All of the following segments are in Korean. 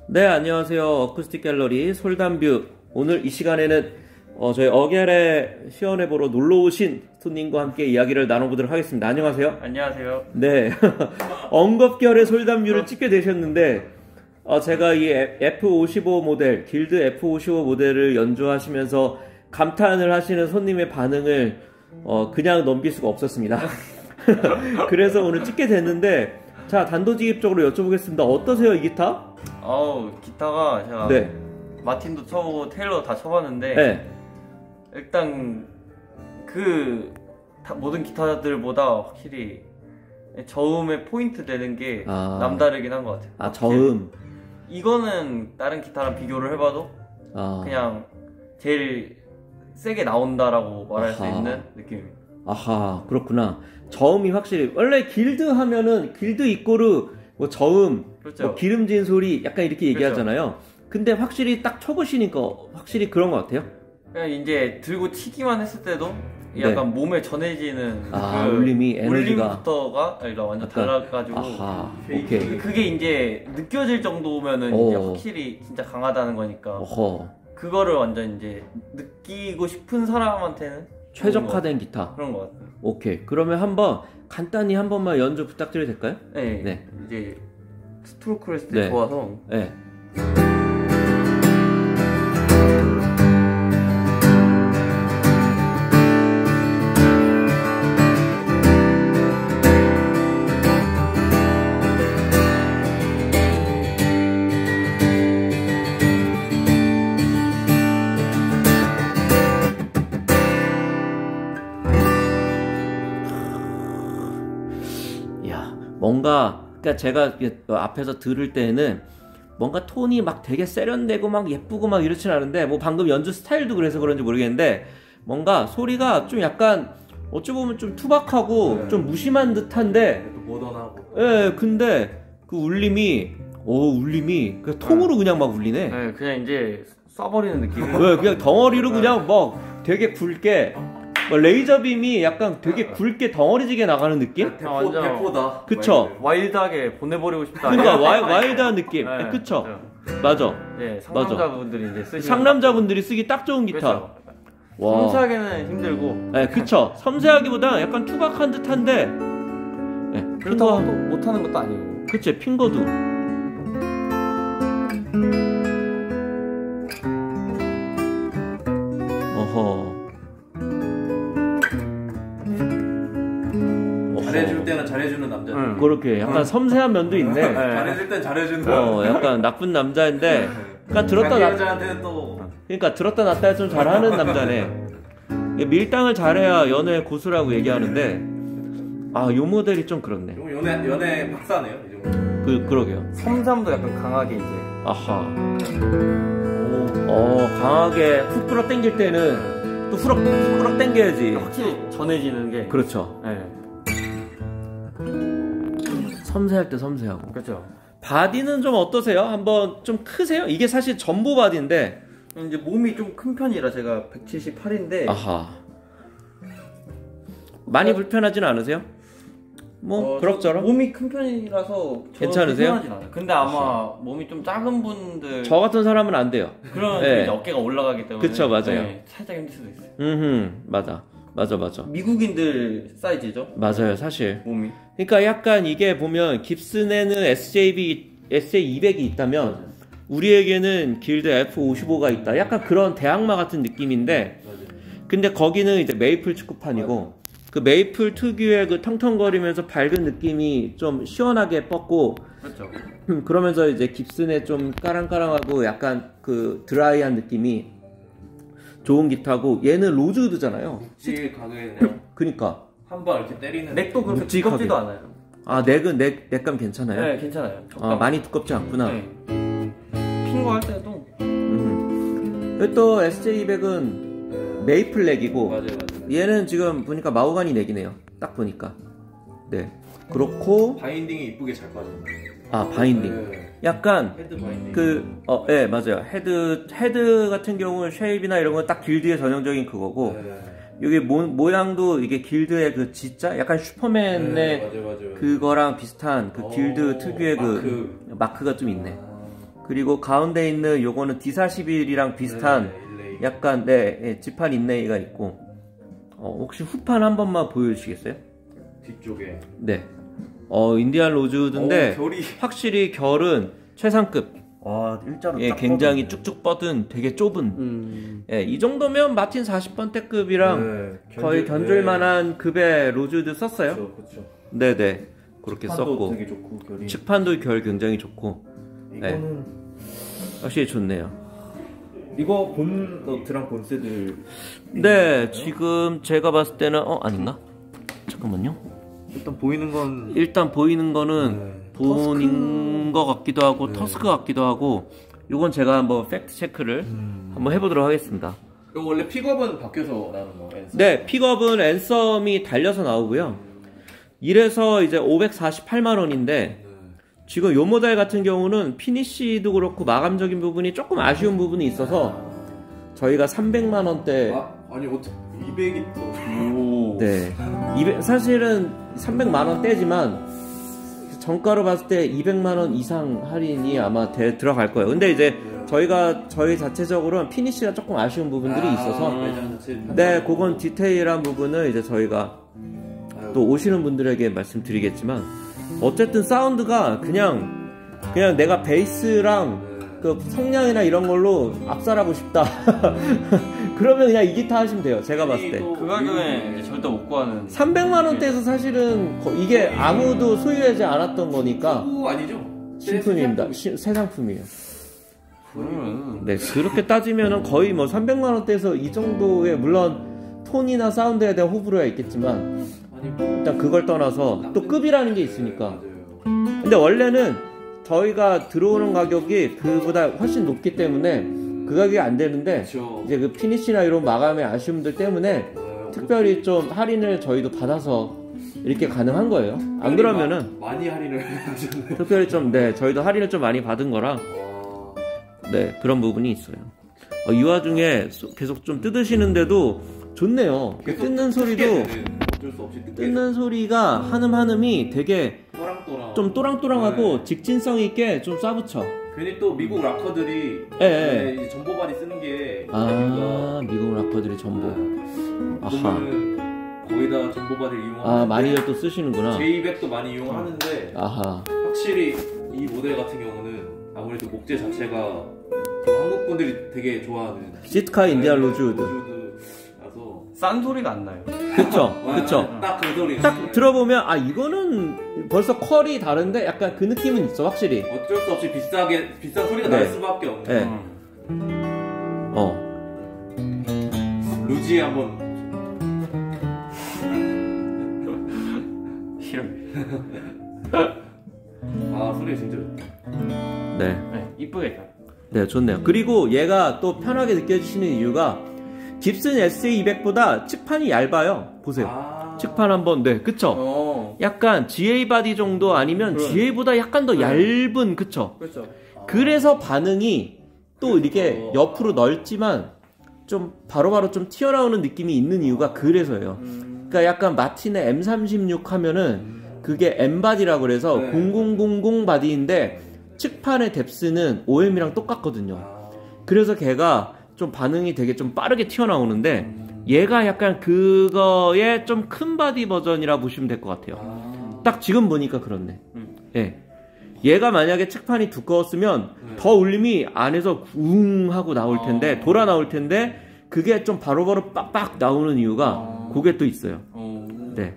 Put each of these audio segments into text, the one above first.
네, 안녕하세요. 어쿠스틱 갤러리 솔담뷰. 오늘 이 시간에는 저희 어겔에 시연해 보러 놀러 오신 손님과 함께 이야기를 나눠보도록 하겠습니다. 안녕하세요. 안녕하세요. 네, 엉겁결의 솔담뷰를 찍게 되셨는데 제가 이 F55 모델, 길드 F55 모델을 연주하시면서 감탄을 하시는 손님의 반응을 그냥 넘길 수가 없었습니다. 그래서 오늘 찍게 됐는데, 자, 단도직입적으로 여쭤보겠습니다. 어떠세요, 이 기타? 기타가 제가 네. 마틴도 쳐보고 테일러 다 쳐봤는데 네. 일단 모든 기타들보다 확실히 저음에 포인트 되는 게 남다르긴 한 것 같아요. 저음. 이거는 다른 기타랑 비교를 해봐도 그냥 제일 세게 나온다라고 말할 수 있는 느낌입니다. 아하, 그렇구나. 저음이 확실히 원래 길드 하면은 길드 이꼬르 뭐 저음, 그렇죠. 뭐 기름진 소리 약간 이렇게 얘기하잖아요. 근데 확실히 딱 쳐보시니까 확실히 그런 것 같아요. 그냥 이제 들고 치기만 했을 때도 약간 몸에 전해지는 울림이, 에너지가 울림부터가 완전 달라가지고 오케이. 그게 이제 느껴질 정도면은 이제 확실히 진짜 강하다는 거니까 그거를 완전 이제 느끼고 싶은 사람한테는 최적화된 기타 그런 것 같아요. 오케이. 그러면 간단히 한 번만 연주 부탁드려도 될까요? 네. 이제 스트로크를 했을 때 좋아서 네. 뭔가, 그러니까 제가 앞에서 들을 때는 뭔가 톤이 막 되게 세련되고 막 예쁘고 막 이렇진 않은데, 뭐 방금 연주 스타일도 그래서 그런지 모르겠는데, 뭔가 소리가 좀 약간 어찌 보면 좀 투박하고 좀 무심한 듯한데, 모던하고. 예, 근데 그 울림이 그 통으로 그냥 막 울리네. 네, 그냥 이제 쏴버리는 느낌. 네, 그냥 덩어리로 그냥 막 되게 굵게. 레이저 빔이 약간 되게 굵게 덩어리지게 나가는 느낌? 완전 대포다. 그쵸? 와일드하게 보내버리고 싶다. 그러니까 와일드한 느낌. 네, 그쵸? 맞아. 네, 상남자분들이 이제 쓰시는. 상남자분들이 쓰기 딱 좋은 기타. 와. 섬세하게는 힘들고. 네, 그쵸? 섬세하기보다 약간 투박한 듯한데. 네, 그렇다고 또 못하는 것도 아니고. 그치? 핑거도. 어허. 잘해줄 때는 잘해주는 남자. 그렇게 약간 섬세한 면도 있네. 잘해줄 땐 잘해주는. 약간 나쁜 남자인데, 그러니까 들었다 여자한테는 또. 그러니까 들었다 놨다 좀 잘하는 남자네. 밀당을 잘해야 연애 고수라고 얘기하는데, 요 모델이 좀 그렇네. 연애 박사네요, 이 정도. 그러게요. 섬삼도 약간 강하게 이제. 아하. 강하게 훅 끌어 당길 때는 또 후럭 당겨야지. 확실히 전해지는 게. 그렇죠. 네. 섬세할 때 섬세하고. 그렇죠. 바디는 좀 어떠세요? 한번 좀 크세요? 이게 사실 전보 바디인데 이제 몸이 좀 큰 편이라 제가 178인데. 아하. 많이 불편하지는 않으세요? 뭐 그럭저럭. 몸이 큰 편이라서 괜찮으세요? 불편하진 않아요. 근데 아마 몸이 좀 작은 분들 저 같은 사람은 안 돼요. 그런 어깨가 올라가기 때문에. 그쵸, 맞아요. 살짝 힘들 수도 있어요. 맞아. 미국인들 사이즈죠? 맞아요, 사실. 몸이. 그러니까 약간 이게 보면 깁슨에는 SJ200이 있다면 우리에게는 길드 F55가 있다. 약간 그런 대항마 같은 느낌인데, 근데 거기는 이제 메이플 축구판이고, 그 메이플 특유의 그 텅텅거리면서 밝은 느낌이 좀 시원하게 뻗고, 그렇죠. 그러면서 이제 깁슨의 좀 까랑까랑하고 약간 그 드라이한 느낌이 좋은 기타고, 얘는 로즈우드잖아요. 묵직하게 그냥. 그니까. 한 번 이렇게 때리는. 넥도 그렇게 두껍지도 않아요. 넥감 괜찮아요? 네, 괜찮아요. 많이 두껍지 않구나. 네. 핑거 할 때도. 또 SJ200은 메이플 넥이고, 맞아요. 얘는 지금 보니까 마호가니 넥이네요. 딱 보니까. 네. 그렇고. 바인딩이 이쁘게 잘 빠졌네. 바인딩. 네. 약간 헤드 바인딩. 네, 맞아요. 헤드 같은 경우는 쉐입이나 이런 건 딱 길드의 전형적인 그거고. 여기 모양도 이게 길드의 그 G자? 약간 슈퍼맨의 맞아요. 그거랑 비슷한 그 길드 특유의 그 마크가 좀 있네. 그리고 가운데 있는 요거는 D41이랑 비슷한 약간 지판 인레이가 있고 혹시 후판 한 번만 보여주시겠어요? 뒤쪽에 네. 인디안 로즈우드인데 확실히 결은 최상급. 일자로 예, 굉장히 쭉쭉 뻗은 되게 좁은. 예, 이 정도면 마틴 40번대급이랑 거의 견줄만한 급의 로즈우드 썼어요. 그렇죠. 네네. 그렇게 썼고. 되게 좋고, 결이. 측판도 결 굉장히 좋고. 이거는 확실히 좋네요. 이거 드랑 본세들. 네, 지금 제가 봤을 때는 아닌가? 잠깐만요. 일단 보이는 거는 본인 것 같기도 하고 터스크 같기도 하고. 요건 제가 한번 팩트 체크를 한번 해보도록 하겠습니다. 이거 원래 픽업은 바뀌어서 나오는 거? 앤썸? 네, 픽업은 앤썸이 달려서 나오고요. 이래서 이제 548만원인데 지금 요 모델 같은 경우는 피니쉬도 그렇고 마감적인 부분이 조금 아쉬운 부분이 있어서 저희가 300만원대 아니 어떻게 200이 또 네, 사실은 300만원대지만 정가로 봤을 때 200만원 이상 할인이 아마 들어갈 거예요. 근데 이제 저희 자체적으로는 피니쉬가 조금 아쉬운 부분들이 있어서 네, 그건 디테일한 부분은 이제 저희가 또 오시는 분들에게 말씀드리겠지만 어쨌든 사운드가 그냥 내가 베이스랑 그 성량이나 이런 걸로 압살하고 싶다. 그러면 그냥 이 기타 하시면 돼요. 제가 봤을 때. 그 가격에 절대 못 구하는. 300만원대에서 사실은 이게 아무도 소유하지 않았던 거니까. 아니죠? 신품입니다. 새 상품이에요. 네, 그렇게 따지면은 거의 뭐 300만원대에서 이 정도의, 물론 톤이나 사운드에 대한 호불호가 있겠지만 일단 그걸 떠나서 또 급이라는 게 있으니까. 근데 원래는 저희가 들어오는 가격이 그보다 훨씬 높기 때문에 그 가격이 안 되는데 이제 그 피니쉬나 이런 마감의 아쉬움들 때문에 특별히 좀 할인을 저희도 받아서 이렇게 가능한 거예요. 안 그러면은 많이 할인을 하셨네요. 특별히 좀 저희도 할인을 좀 많이 받은 거라 그런 부분이 있어요. 이 와중에 계속 좀 뜯으시는데도 좋네요. 뜯는 소리도 어쩔 수 없이 뜯는 소리가 한음한음이 되게 좀 또랑또랑하고 직진성 있게 좀 쏴붙여. 괜히 또 미국 락커들이 전보바디 쓰는 게 미국 락커들이 전보. 아하. 거의 다 전보바디를 이용하는데 많이들 또 쓰시는구나. J200도 많이 이용하는데 확실히 이 모델 같은 경우는 아무래도 목재 자체가 한국 분들이 되게 좋아하는 시트카 인디안 로즈우드. 싼 소리가 안 나요. 그쵸. 딱 그 소리. 딱 들어보면 이거는 벌써 퀄이 다른데 약간 그 느낌은 있어, 확실히. 어쩔 수 없이 비싼 소리가 날 수밖에 없네. 루지 한번. 싫어. 소리 진짜 좋다. 네, 이쁘게 잘. 네, 좋네요. 그리고 얘가 또 편하게 느껴지시는 이유가 깁슨 SA200보다 측판이 얇아요. 보세요. 측판 한번, 그쵸? 약간 GA 바디 정도 아니면 GA보다 약간 더 얇은, 그쵸? 그렇죠. 그래서 반응이 또 이렇게 옆으로 넓지만 좀 바로바로 좀 튀어나오는 느낌이 있는 이유가 그래서예요. 그러니까 약간 마틴의 M36 하면은 그게 M 바디라고 그래서 0000 바디인데 측판의 뎁스는 OM이랑 똑같거든요. 그래서 걔가 좀 반응이 되게 좀 빠르게 튀어나오는데 얘가 약간 그거의 좀 큰 바디 버전이라 보시면 될 것 같아요. 딱 지금 보니까 그렇네. 예. 얘가 만약에 측판이 두꺼웠으면 더 울림이 안에서 웅 하고 나올 텐데 돌아 나올 텐데 그게 좀 바로바로 빡빡 나오는 이유가 그게 또 있어요. 네.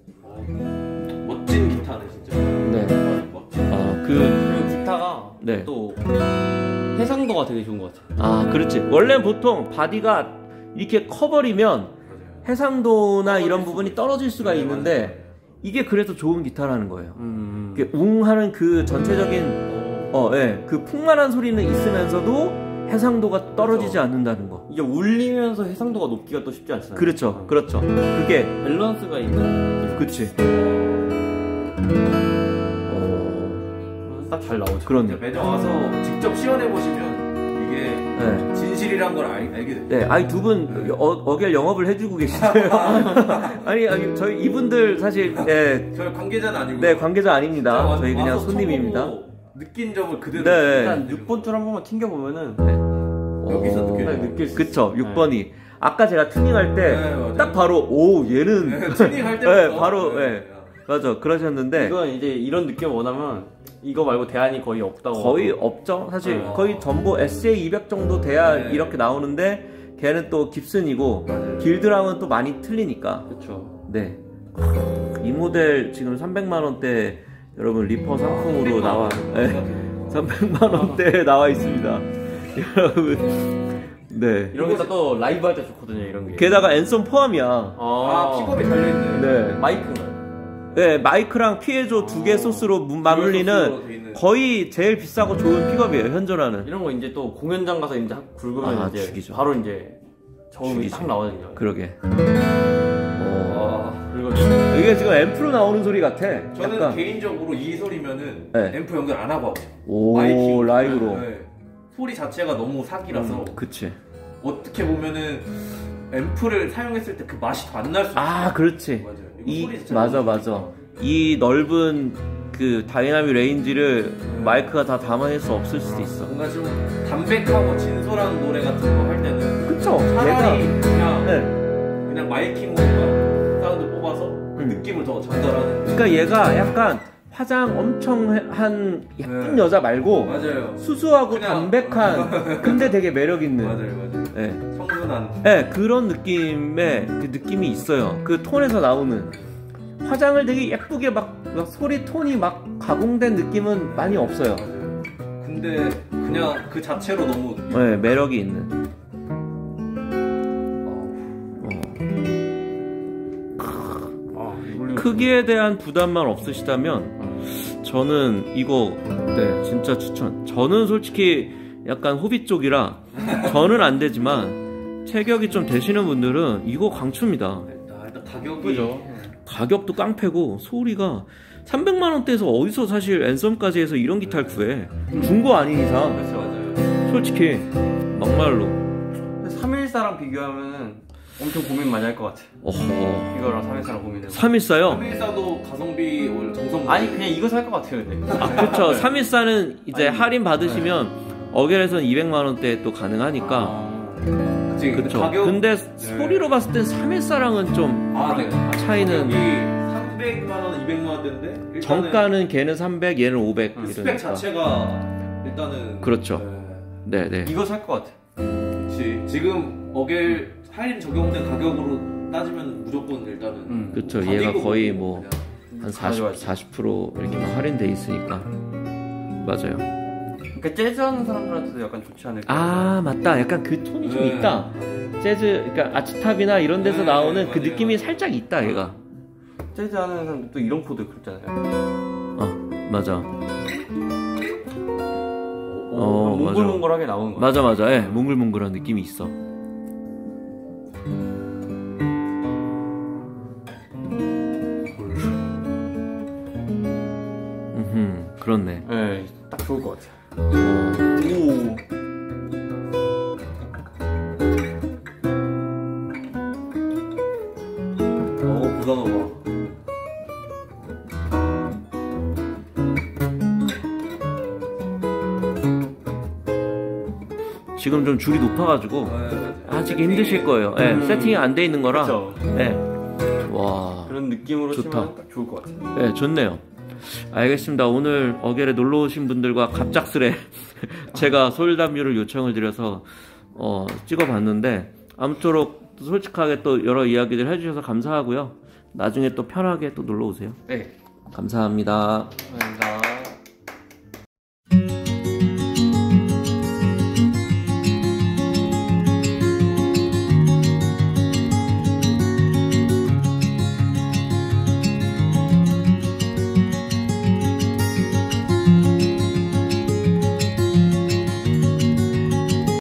멋진 기타네 진짜. 네. 그 기타가 또 해상도가 되게 좋은 것 같아요. 그렇지. 원래 보통 바디가 이렇게 커버리면 해상도나 이런 부분이 떨어질 수가 있는데 이게 그래서 좋은 기타라는 거예요. 이게 웅하는 그 전체적인 그 풍만한 소리는 있으면서도 해상도가 떨어지지 않는다는 거. 이게 울리면서 해상도가 높기가 또 쉽지 않잖아요. 그렇죠. 그게 밸런스가 있는. 그치. 딱 잘 나오죠. 그런데 매장 와서 직접 시연해 보시면 이게 진실이란 걸 알게 돼요. 네, 아니 두 분 어겔 영업을 해주고 계시네요. 아니 저희 이분들 사실 저희 관계자는 아니고. 네, 관계자 아닙니다. 저희 그냥 손님입니다. 느낀 점을 그대로. 네. 일단 6번 줄 한 번만 튕겨보면은 네. 여기서 느낄 수 있어. 그쵸. 6번이 아까 제가 튜닝할 때 딱 바로 오 얘는 튜닝할 때 네, 바로 맞아 그러셨는데 이건 이제 이런 느낌 원하면 이거 말고 대안이 거의 없다고. 거의 없죠. 사실 거의 전부 SJ200 정도 돼야 이렇게 나오는데 걔는 또 깁슨이고 길드랑은 또 많이 틀리니까. 그렇죠. 네. 이 모델 지금 300만 원대 여러분 리퍼 상품으로 나와. 300만 원대에 나와 있습니다. 여러분. 네. 이런 게 또 라이브 할 때 좋거든요, 이런 게. 게다가 앤썸 포함이야. 픽업이 달려있네. 네. 마이크인가요? 네, 마이크랑 피에조 2개 소스로 맞물리는 거의 제일 비싸고 좋은 픽업이에요, 현존하는. 이런 거 이제 또 공연장 가서 이제 굴구면 이제 죽이죠. 바로 이제 저음이 딱 나오거든요. 그러게. 그리고 이게 지금 앰프로 나오는 소리 같아. 저는 약간. 개인적으로 이 소리면은 네. 앰프 연결 안 하고 오, 라이브로. 네. 소리 자체가 너무 사기라서. 그치. 어떻게 보면은 앰프를 사용했을 때 그 맛이 더 안 날 수 있어요. 그렇지. 맞아요. 맞아. 이 넓은 그 다이나믹 레인지를 마이크가 다 담아낼 수 없을 수도 있어. 뭔가 좀 담백하고 진솔한 노래 같은 거 할 때는 그쵸. 차라리 그냥 마이킹으로만 사운드 뽑아서 그 느낌을 더 전달하는. 그러니까 얘가 약간 화장 엄청 한 예쁜 여자 말고 맞아요. 수수하고 그냥 담백한 근데 되게 매력 있는. 맞아요. 네. 청순한. 네, 그런 느낌의 그 느낌이 있어요. 그 톤에서 나오는 화장을 되게 예쁘게 막 소리 톤이 막 가공된 느낌은 많이 없어요. 맞아요. 근데 그냥 그 자체로 너무 네, 매력이 있는. 크기에 대한 부담만 없으시다면 저는 이거 진짜 추천. 저는 솔직히 약간 호빗 쪽이라 저는 안 되지만 체격이 좀 되시는 분들은 이거 강추입니다. 일단 가격이죠. 가격도 깡패고 소리가 300만 원대에서 어디서 사실 앤썸까지 해서 이런 기타를 구해. 중고 아닌 이상. 그렇죠, 맞아요. 솔직히 막말로 314랑 비교하면은 엄청 고민 많이 할 것 같아. 이거랑 314랑 고민해서. 314요? 314도 가성비 원래 정성. 아니 그냥 이거 살 것 같아요, 근데. 그렇죠. 314는 이제 할인 받으시면 어겔에서는 200만 원대 또 가능하니까. 그치. 그렇죠. 가격... 근데 소리로 봤을 땐 314랑은 좀 차이는 300만 원, 200만 원대인데 정가는 걔는 300, 얘는 500 스펙 이러니까. 자체가 일단은 그렇죠. 네. 이거 살 것 같아. 그렇지. 지금 어겔 할인 적용된 가격으로 따지면 무조건 일단은 그렇죠. 얘가 거의 뭐 한 40% 이렇게 막 할인돼 있으니까. 맞아요. 그러니까 재즈 하는 사람들한테도 약간 좋지 않을까? 맞다. 약간 그 톤이 좀 있다. 재즈, 그러니까 아치탑이나 이런 데서 나오는 그 느낌이 살짝 있다, 얘가. 재즈 하는 사람들 또 이런 코드 그렇잖아요. 맞아. 몽글몽글하게 나오는 거. 맞아. 예, 몽글몽글한 느낌이 있어. 그렇네. 네, 딱 좋을 것 같아요. 오. 부담어봐. 지금 좀 줄이 높아가지고 아직 힘드실 거예요. 세팅이 안 돼 있는 거라. 그렇죠. 와. 그런 느낌으로 좋다. 치면 딱 좋을 것 같아요. 네, 좋네요. 알겠습니다. 오늘 어겔에 놀러 오신 분들과 갑작스레 제가 솔담유를 요청을 드려서 찍어봤는데 아무쪼록 솔직하게 또 여러 이야기들 해주셔서 감사하고요. 나중에 또 편하게 또 놀러 오세요. 네. 감사합니다. 감사합니다.